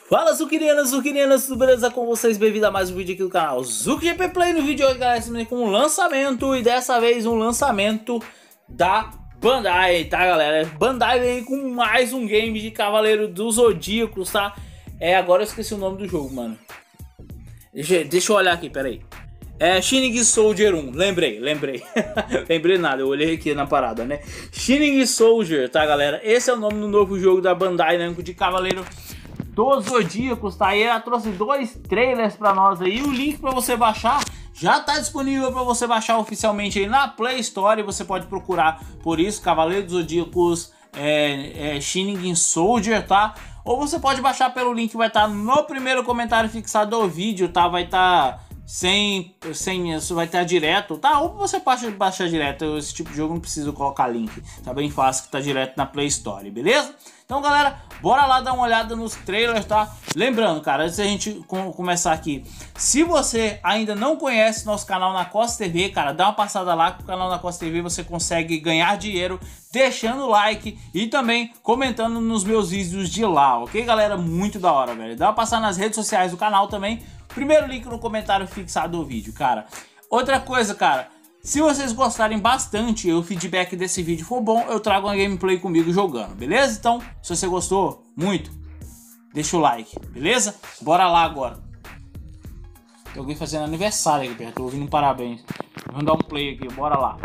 Fala Zucchinianas, tudo beleza com vocês? Bem-vindo a mais um vídeo aqui do canal ZucGP Play. No vídeo de hoje, galera, estamos com um lançamento, e dessa vez um lançamento da Bandai, tá, galera? Bandai vem com mais um game de Cavaleiro dos Zodíacos, tá? Agora eu esqueci o nome do jogo, mano. Deixa eu olhar aqui, peraí. Shining Soldier 1, lembrei. Lembrei nada, eu olhei aqui na parada, né? Shining Soldier, tá, galera? Esse é o nome do novo jogo da Bandai, né? De Cavaleiro dos Zodíacos, tá? E ela trouxe dois trailers pra nós aí. O link pra você baixar já tá disponível pra você baixar oficialmente aí na Play Store. Você pode procurar por isso, Cavaleiro dos Zodíacos Shining Soldier, tá? Ou você pode baixar pelo link que vai estar no primeiro comentário fixado do vídeo, tá? Vai estar sem isso, vai estar direto, tá? Ou você baixa direto. Esse tipo de jogo não precisa colocar link, tá bem fácil, que tá direto na Play Store, beleza? Então, galera, bora lá dar uma olhada nos trailers, tá? Lembrando, cara, antes da gente começar aqui, se você ainda não conhece nosso canal na Costa TV, cara, dá uma passada lá, que o canal na Costa TV você consegue ganhar dinheiro deixando like e também comentando nos meus vídeos de lá, ok, galera? Muito da hora, velho. Dá uma passada nas redes sociais do canal também. Primeiro link no comentário fixado do vídeo, cara. Outra coisa, cara, se vocês gostarem bastante e o feedback desse vídeo for bom, eu trago uma gameplay comigo jogando, beleza? Então, se você gostou muito, deixa o like, beleza? Bora lá agora. Tem alguém fazendo aniversário aqui perto, tô ouvindo um parabéns. Vamos dar um play aqui, bora lá.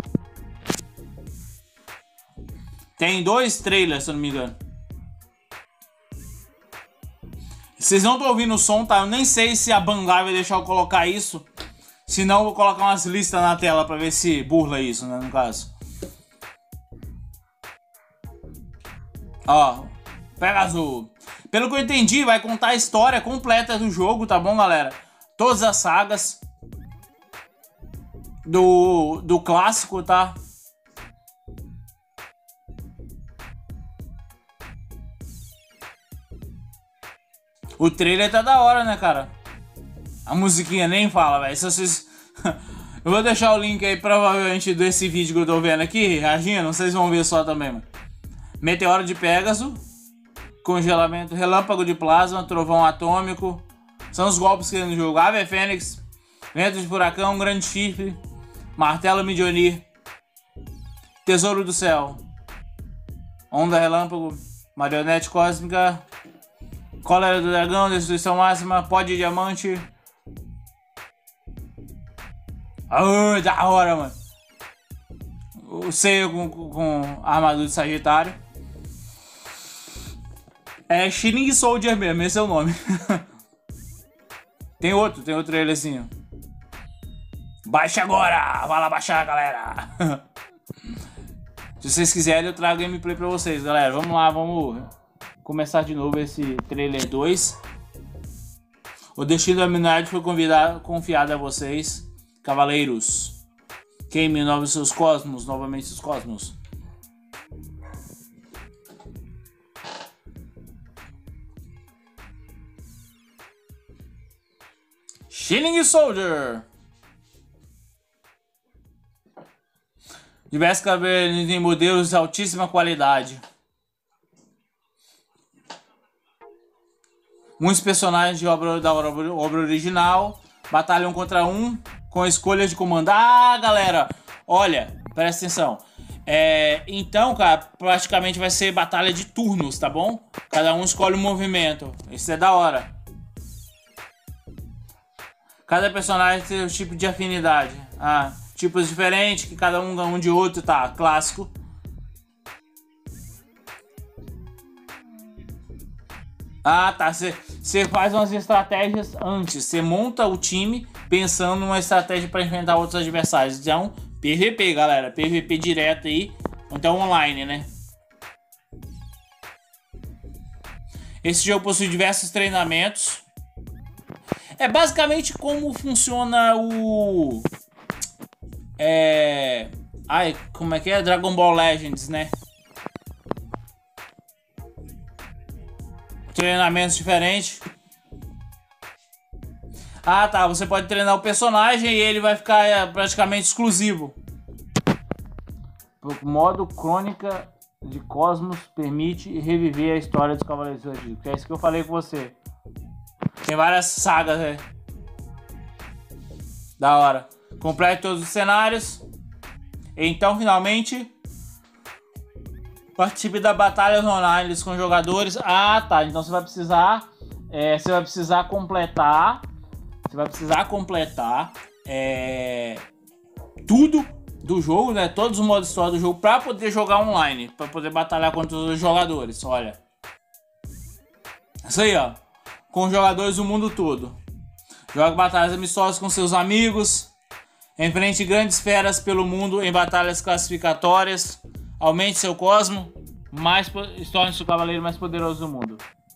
Tem dois trailers, se eu não me engano. Vocês não estão ouvindo o som, tá? Eu nem sei se a Bandai vai deixar eu colocar isso. Se não, eu vou colocar umas listas na tela pra ver se burla isso, né, no caso. Ó, Pegasus. Pelo que eu entendi, vai contar a história completa do jogo, tá bom, galera? Todas as sagas do clássico, tá? O trailer tá da hora, né, cara? A musiquinha nem fala, velho. Se vocês... Eu vou deixar o link aí, provavelmente, desse vídeo que eu tô vendo aqui, reagindo. Vocês vão ver só também, mano. Meteoro de Pégaso. Congelamento, relâmpago de plasma, trovão atômico. São os golpes que tem no jogo. Ave Fênix. Vento de furacão, grande chifre. Martelo Midionir. Tesouro do céu. Onda relâmpago. Marionete cósmica. Cólera do dragão, destruição máxima. Pó de diamante. Ah, da hora, mano. O Seiya com armadura de Sagitário. Shining Soldier mesmo, esse é o nome. Tem outro trailerzinho. Baixa agora! Vai lá baixar, galera! Se vocês quiserem, eu trago gameplay pra vocês, galera. Vamos lá, vamos começar de novo esse trailer 2. O destino da Minard foi confiado a vocês, cavaleiros. Queime novos seus cosmos, novamente seus cosmos. Shining Soldier. Diversos cavaleiros em modelos de altíssima qualidade. Muitos personagens da obra original batalham contra um com a escolha de comandar. Ah, galera, olha, presta atenção. Então, cara, praticamente vai ser batalha de turnos, tá bom? Cada um escolhe um movimento. Isso é da hora. Cada personagem tem um tipo de afinidade. Tipos diferentes, que cada um de outro, tá? Clássico. Ah, tá. Você faz umas estratégias antes. Você monta o time pensando numa estratégia para enfrentar outros adversários. Então, PVP, galera. PVP direto aí. Então, online, né? Esse jogo possui diversos treinamentos. É basicamente como funciona o... como é que é? Dragon Ball Legends, né? Treinamentos diferentes. Ah, tá. Você pode treinar o personagem e ele vai ficar praticamente exclusivo. O modo Crônica de Cosmos permite reviver a história dos Cavaleiros do Zodíaco. É isso que eu falei com você. Tem várias sagas, velho. Da hora. Complete todos os cenários. Então, finalmente, participe da batalha online com jogadores. Ah, tá. Então você vai precisar completar. Você vai precisar completar tudo do jogo, né? Todos os modos de história do jogo para poder jogar online, para poder batalhar contra os jogadores. Olha, isso aí, ó, com os jogadores do mundo todo. Joga batalhas amistosas com seus amigos. Enfrente grandes feras pelo mundo em batalhas classificatórias. Aumente seu cosmo. Torne-se o cavaleiro mais poderoso do mundo.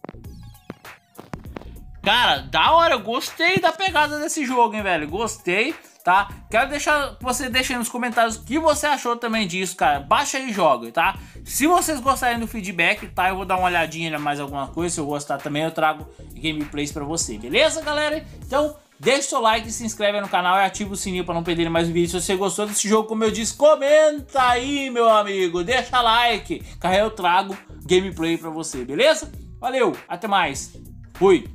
Cara, da hora. Eu gostei da pegada desse jogo, hein, velho. Gostei, tá? Quero deixar você deixar nos comentários o que você achou também disso, cara. Baixa aí e joga, tá? Se vocês gostarem do feedback, tá? Eu vou dar uma olhadinha em mais alguma coisa. Se eu gostar também, eu trago gameplays pra você, beleza, galera? Então, deixa o seu like, se inscreve no canal e ativa o sininho para não perder mais vídeos. Se você gostou desse jogo, como eu disse, comenta aí, meu amigo. Deixa like, que aí eu trago gameplay pra você, beleza? Valeu, até mais. Fui.